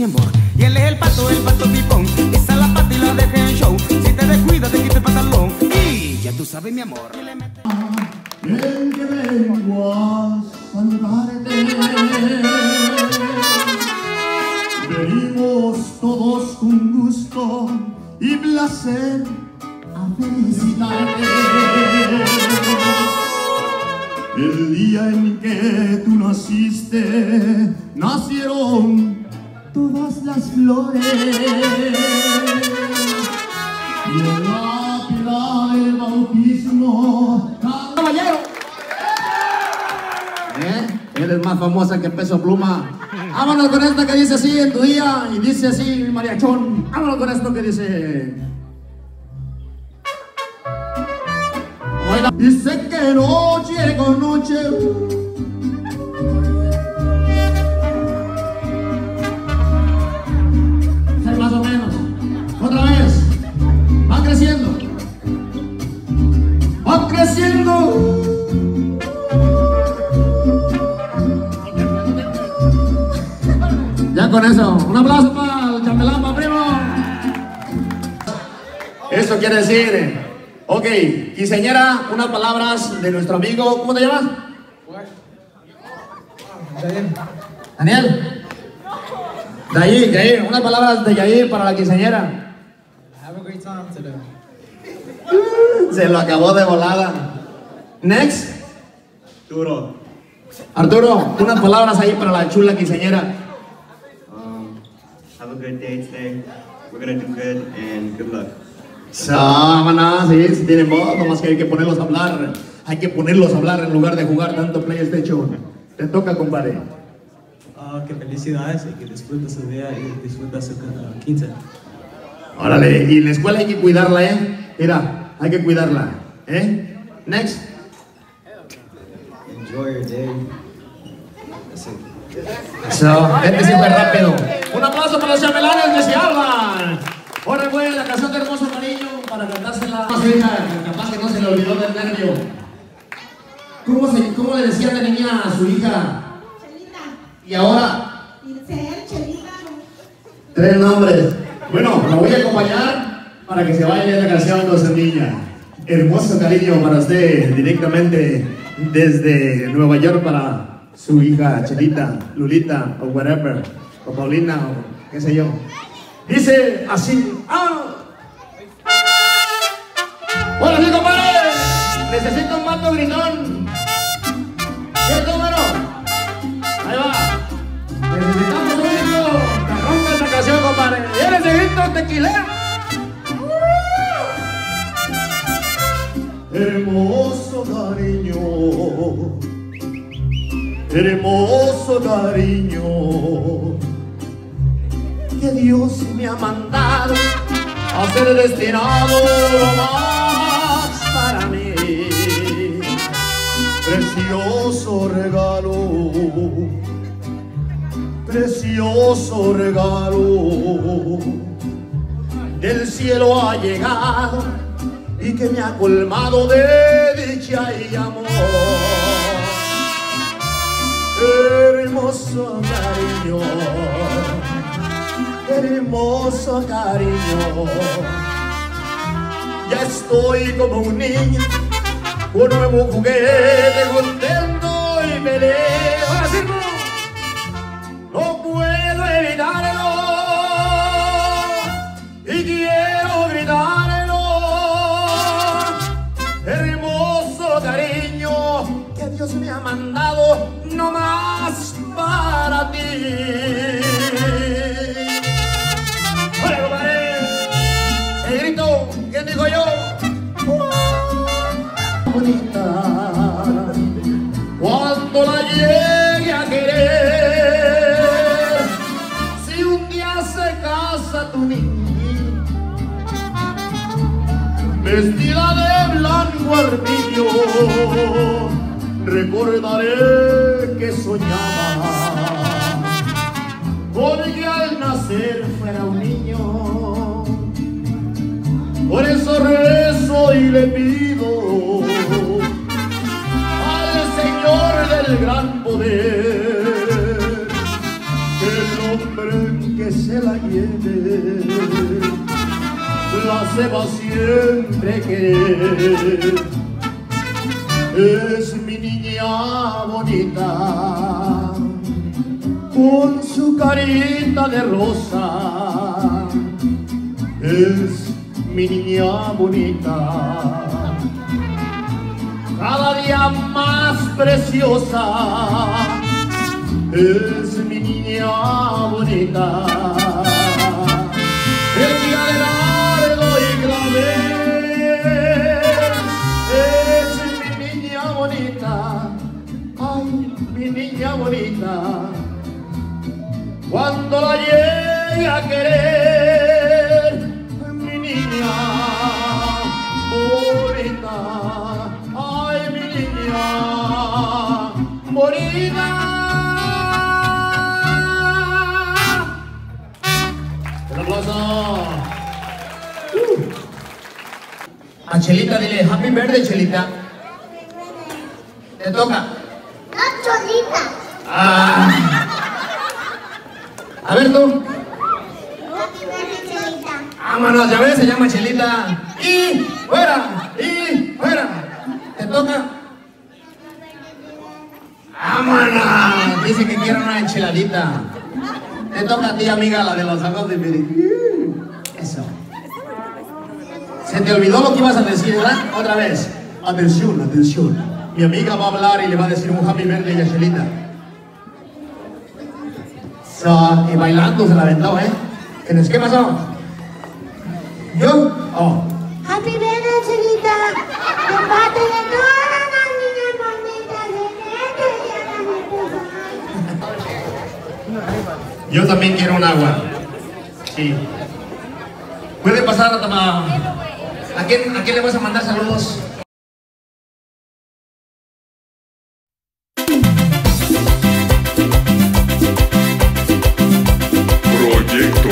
mi amor. Y él es el pato pipón. Esa la pata y la deja en show. Si te descuidas te quita el pantalón. Y ya tú sabes mi amor. El que vengo a saludarte. Venimos todos con gusto y placer a felicitarte. El día en que tú naciste, nacieron todas las flores. Y en la pila del bautismo, caballero. Él es más famosa que Peso Pluma. Vámonos con esta que dice así en tu día. Y dice así, mariachón. Vámonos con esto que dice. Y sé que noche con noche más o menos. Otra vez. Va creciendo. Va creciendo. Ya con eso. Un aplauso para el chambelán, primo. Eso quiere decir. Ok, quinceañera, unas palabras de nuestro amigo. ¿Cómo te llamas? Daniel. Yair, unas palabras de Yair para la quinceañera. Have a great time today. Se lo acabó de volada. Next. Arturo, unas palabras ahí para la chula quinceañera. Have a good day today. We're gonna do good and good luck. Sábanas, sí, si tienen voz, nomás que hay que ponerlos a hablar. Hay que ponerlos a hablar en lugar de jugar tanto PlayStation. Te toca, compadre. Que felicidades y que disfrutes su día y disfrutes su quince. Órale, y en la escuela hay que cuidarla, Mira, hay que cuidarla, Next. Enjoy your day. That's it. Eso, este sí fue rápido. Un aplauso para los chambelanes que se hablan. Ahora voy a la canción de Hermoso Cariño para cantársela a su hija, capaz que no se le olvidó del nervio. ¿Cómo le decían de niña a su hija? Chelita. ¿Y ahora? Chelita. 3 nombres. Bueno, la voy a acompañar para que se vaya la canción con su niña. Hermoso Cariño para usted, directamente desde Nueva York para su hija Chelita, Lulita o whatever, o Paulina o qué sé yo. Dice así. Hola, sí, compadre. Necesito un vato gritón. ¿Qué número? Ahí va. Necesitamos un grito que rompa esta canción, compadre. ¿Y ese grito tequilero? Hermoso cariño. Hermoso cariño. Que Dios me ha mandado a ser destinado lo más para mí. Precioso regalo, precioso regalo, del cielo ha llegado y que me ha colmado de dicha y amor. Hermoso cariño, hermoso cariño, ya estoy como un niño con nuevo juguete, contento y feliz. Ahora sí, no puedo evitarlo y quiero gritarlo. Hermoso cariño que Dios me ha mandado no más para ti. El grito, ¿quién digo yo? Bonita, cuando la llegue a querer, si un día se casa tu niña, vestida de blanco armiño, recordaré que soñaba porque al nacer fuera un niño. Por eso rezo y le pido al Señor del gran poder que el hombre que se la lleve, la sepa siempre querer. Es mi niña bonita, con su carita de rosa. Es mi niña bonita, cada día más preciosa. Es mi niña bonita, ella de largo y clavel. Es mi niña bonita, ay, mi niña bonita. Cuando la llegue a querer, mi niña bonita, ay, mi niña bonita. Un aplauso. A Chelita dile happy birthday, Chelita. Te toca. No, Cholita. A ver tú. Happy birthday, Chelita. Vámonos, ya ves, se llama Chelita. Y fuera, y fuera. Te toca. Vámonos. Dice que quiere una enchiladita. Te toca a ti, amiga, la de los ojos de Miri. Eso. Se te olvidó lo que ibas a decir, ¿verdad? Otra vez. Atención, atención. Mi amiga va a hablar y le va a decir un happy birthday a Chelita. Y bailando se la aventó, ¿eh? ¿Qué pasó? ¿Yo? Oh. Happy birthday, Chelita. De parte de todas las niñas bonitas de Yo también quiero un agua. Sí. ¿Puede pasar a tomar? ¿A quién le vas a mandar saludos? Proyecto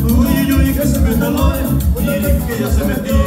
Uy, uy, que se meta la, uy, que ya se metió.